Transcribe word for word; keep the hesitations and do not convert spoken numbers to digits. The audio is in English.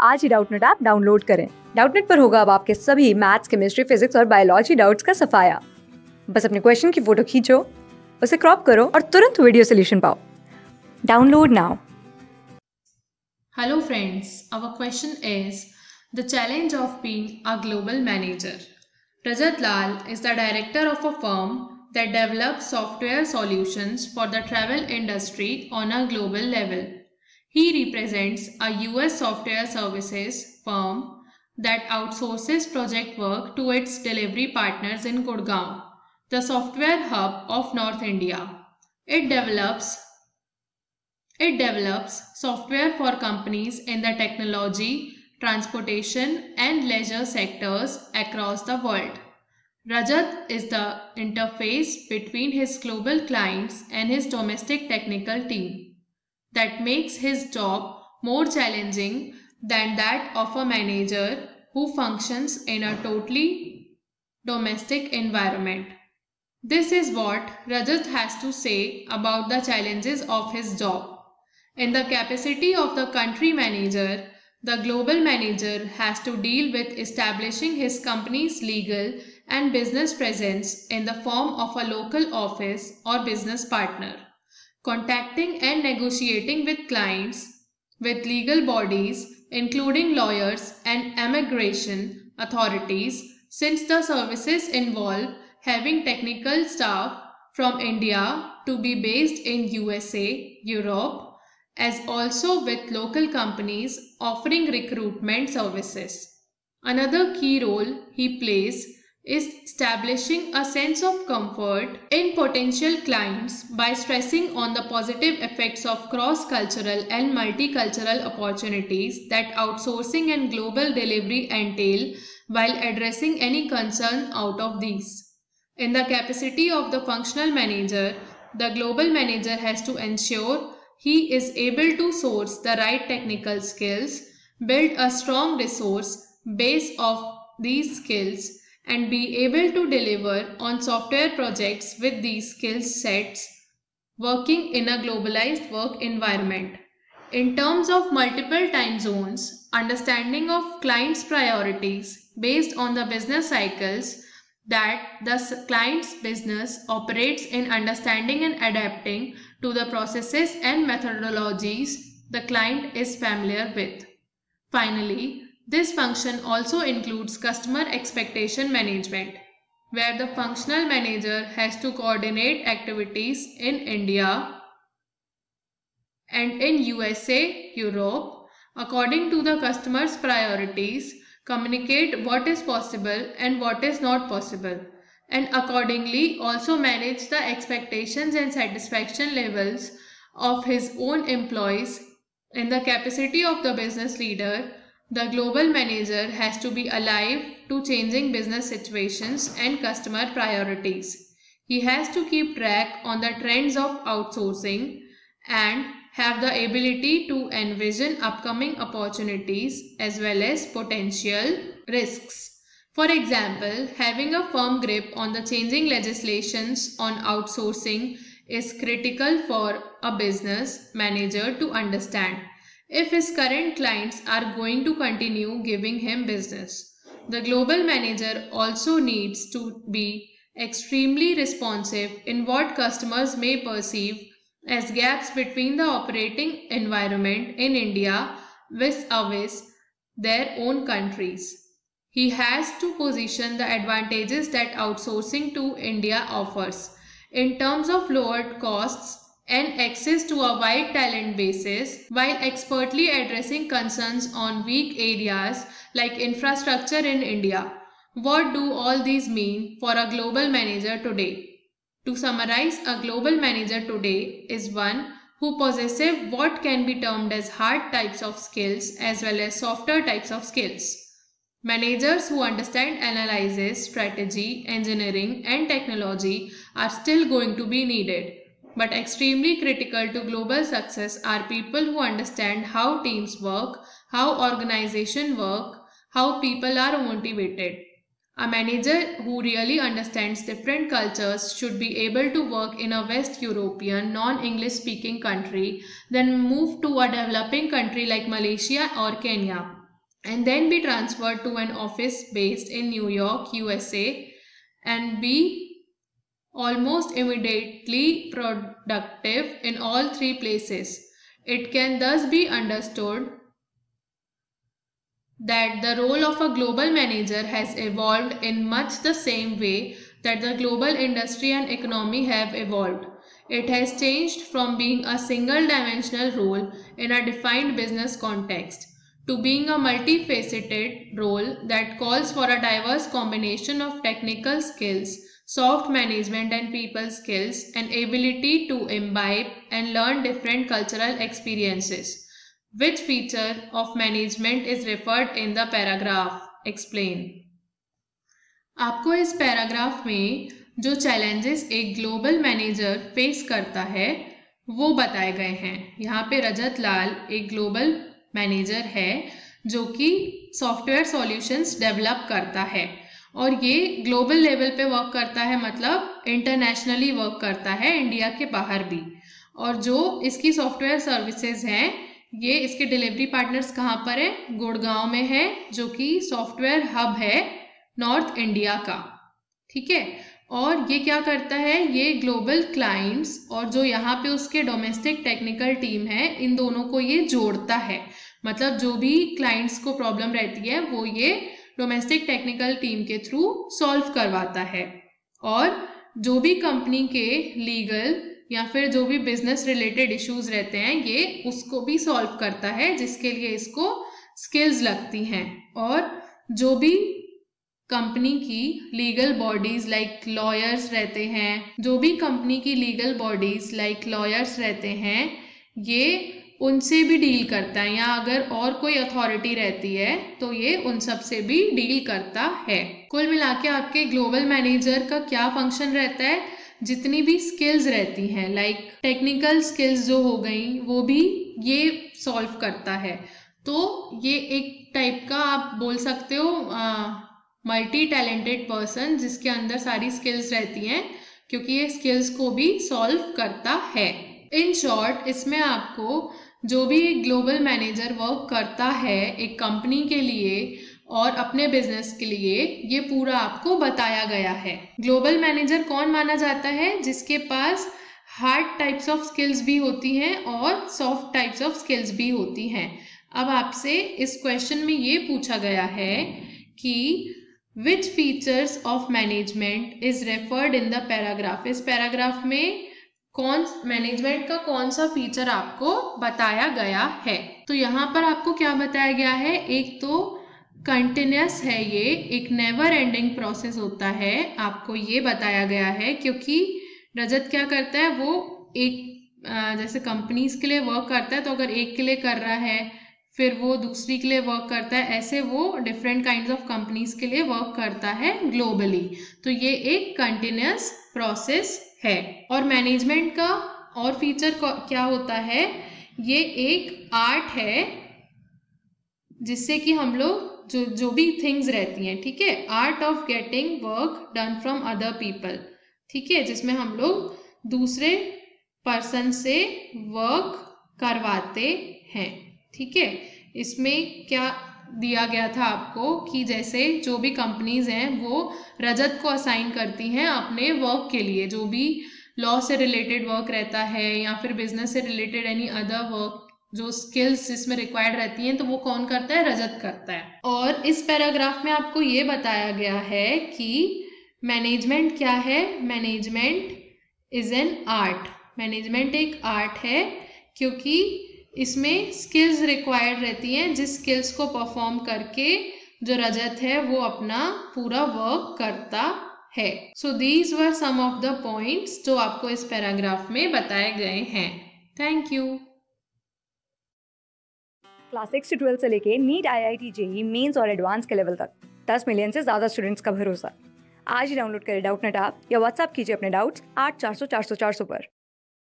आज ही Doubtnut app download करें। डाउटनेट पर होगा अब आपके सभी मैथ्स, केमिस्ट्री, फिजिक्स और बायोलॉजी डाउट्स का सफाया। बस अपने क्वेश्चन की फोटो खींचो, उसे क्रॉप करो और तुरंत वीडियो सोल्यूशन पाओ। Download now. Hello friends, our question is the challenge of being a global manager. Rajat Lal is the director of a firm that develops software solutions for the travel industry on a global level. He represents a U S software services firm that outsources project work to its delivery partners in Gurgaon, the software hub of North India. It develops It develops software for companies in the technology, transportation, and leisure sectors across the world. Rajat is the interface between his global clients and his domestic technical team that makes his job more challenging than that of a manager who functions in a totally domestic environment. This is what Rajat has to say about the challenges of his job. In the capacity of the country manager, the global manager has to deal with establishing his company's legal and business presence in the form of a local office or business partner, contacting and negotiating with clients, with legal bodies, including lawyers and immigration authorities, since the services involve having technical staff from India to be based in U S A, Europe, as also with local companies offering recruitment services. Another key role he plays is establishing a sense of comfort in potential clients by stressing on the positive effects of cross-cultural and multicultural opportunities that outsourcing and global delivery entail while addressing any concern out of these. In the capacity of the functional manager, the global manager has to ensure he is able to source the right technical skills, build a strong resource base of these skills, and be able to deliver on software projects with these skill sets working in a globalized work environment. In terms of multiple time zones, understanding of clients' priorities based on the business cycles that the client's business operates in, understanding and adapting to the processes and methodologies the client is familiar with. Finally, this function also includes customer expectation management, where the functional manager has to coordinate activities in India and in U S A, Europe, according to the customer's priorities, communicate what is possible and what is not possible, and accordingly also manage the expectations and satisfaction levels of his own employees. In the capacity of the business leader, the global manager has to be alive to changing business situations and customer priorities. He has to keep track on the trends of outsourcing and have the ability to envision upcoming opportunities as well as potential risks. For example, having a firm grip on the changing legislations on outsourcing is critical for a business manager to understand if his current clients are going to continue giving him business. The global manager also needs to be extremely responsive in what customers may perceive as gaps between the operating environment in India vis-a-vis their own countries. He has to position the advantages that outsourcing to India offers in terms of lowered costs and access to a wide talent basis, while expertly addressing concerns on weak areas like infrastructure in India. What do all these mean for a global manager today? To summarize, a global manager today is one who possesses what can be termed as hard types of skills as well as softer types of skills. Managers who understand analysis, strategy, engineering, and technology are still going to be needed. But extremely critical to global success are people who understand how teams work, how organizations work, how people are motivated. A manager who really understands different cultures should be able to work in a West European, non-English speaking country, then move to a developing country like Malaysia or Kenya. and then be transferred to an office based in New York, U S A, and be almost immediately productive in all three places. It can thus be understood that the role of a global manager has evolved in much the same way that the global industry and economy have evolved. It has changed from being a single dimensional role in a defined business context to being a multifaceted role that calls for a diverse combination of technical skills, soft management and people skills, and ability to imbibe and learn different cultural experiences. Which feature of management is referred in the paragraph? Explain. आपको इस paragraph में जो challenges एक global manager face करता है वो बताए गए हैं। यहाँ पे रजत लाल एक ग्लोबल मैनेजर है जो कि सॉफ्टवेयर सॉल्यूशंस डेवलप करता है और ये ग्लोबल लेवल पे वर्क करता है, मतलब इंटरनेशनली वर्क करता है, इंडिया के बाहर भी। और जो इसकी सॉफ्टवेयर सर्विसेज हैं ये इसके डिलीवरी पार्टनर्स कहाँ पर है? गुड़गांव में है, जो कि सॉफ्टवेयर हब है नॉर्थ इंडिया का। ठीक है, और ये क्या करता है, ये ग्लोबल क्लाइंट्स और जो यहाँ पे उसके डोमेस्टिक टेक्निकल टीम है इन दोनों को ये जोड़ता है। मतलब जो भी क्लाइंट्स को प्रॉब्लम रहती है वो ये डोमेस्टिक टेक्निकल टीम के थ्रू सॉल्व करवाता है। और जो भी कंपनी के लीगल या फिर जो भी बिजनेस रिलेटेड इश्यूज रहते हैं ये उसको भी सॉल्व करता है, जिसके लिए इसको स्किल्स लगती हैं। और जो भी कंपनी की लीगल बॉडीज लाइक लॉयर्स रहते हैं, जो भी कंपनी की लीगल बॉडीज लाइक लॉयर्स रहते हैं ये उनसे भी डील करता है, या अगर और कोई अथॉरिटी रहती है तो ये उन सब से भी डील करता है। कुल मिला के आपके ग्लोबल मैनेजर का क्या फंक्शन रहता है, जितनी भी स्किल्स रहती हैं लाइक टेक्निकल स्किल्स जो हो गई वो भी ये सॉल्व करता है। तो ये एक टाइप का आप बोल सकते हो मल्टी टैलेंटेड पर्सन जिसके अंदर सारी स्किल्स रहती हैं, क्योंकि ये स्किल्स को भी सॉल्व करता है। इन शॉर्ट इसमें आपको जो भी एक ग्लोबल मैनेजर वर्क करता है एक कंपनी के लिए और अपने बिजनेस के लिए, ये पूरा आपको बताया गया है। ग्लोबल मैनेजर कौन माना जाता है? जिसके पास हार्ड टाइप्स ऑफ स्किल्स भी होती हैं और सॉफ्ट टाइप्स ऑफ स्किल्स भी होती हैं। अब आपसे इस क्वेश्चन में ये पूछा गया है कि which features of management is referred in the paragraph. इस पैराग्राफ में कौन मैनेजमेंट का कौन सा फीचर आपको बताया गया है? तो यहाँ पर आपको क्या बताया गया है, एक तो कंटिन्यूस है, ये एक नेवर एंडिंग प्रोसेस होता है, आपको ये बताया गया है। क्योंकि रजत क्या करता है, वो एक जैसे कंपनीज के लिए वर्क करता है, तो अगर एक के लिए कर रहा है फिर वो दूसरी के लिए वर्क करता है, ऐसे वो डिफरेंट काइंड्स ऑफ कंपनीज के लिए वर्क करता है ग्लोबली। तो ये एक कंटिन्यूस प्रोसेस है। और मैनेजमेंट का और फीचर क्या होता है, ये एक आर्ट है जिससे कि हम लोग जो जो भी थिंग्स रहती हैं, ठीक है, art of getting work done from other people, ठीक है, जिसमें हम लोग दूसरे पर्सन से वर्क करवाते हैं। ठीक है, इसमें क्या दिया गया था आपको कि जैसे जो भी कंपनीज हैं वो रजत को असाइन करती हैं अपने वर्क के लिए, जो भी लॉ से रिलेटेड वर्क रहता है या फिर बिजनेस से रिलेटेड एनी अदर वर्क, जो स्किल्स इसमें रिक्वायर्ड रहती हैं, तो वो कौन करता है? रजत करता है। और इस पैराग्राफ में आपको ये बताया गया है कि मैनेजमेंट क्या है। Management is an art. Management एक आर्ट है क्योंकि इसमें स्किल्स रिक्वायर्ड रहती हैं, जिस स्किल्स को परफॉर्म करके जो रजत है वो अपना पूरा वर्क करता है। So these were some of the points जो आपको इस पैराग्राफ में बताए गए हैं। Thank you. क्लास सिक्स से ट्वेल्थ से लेके NEET, I I T, JEE mains और एडवांस के लेवल तक दस मिलियन से ज़्यादा स्टूडेंट्स का भरोसा। आज ही डाउनलोड करें डाउटनेट ऐप या व्हाट्सएप कीजिए अपने डाउट्स आठ चार सौ चार सौ चार सौ पर।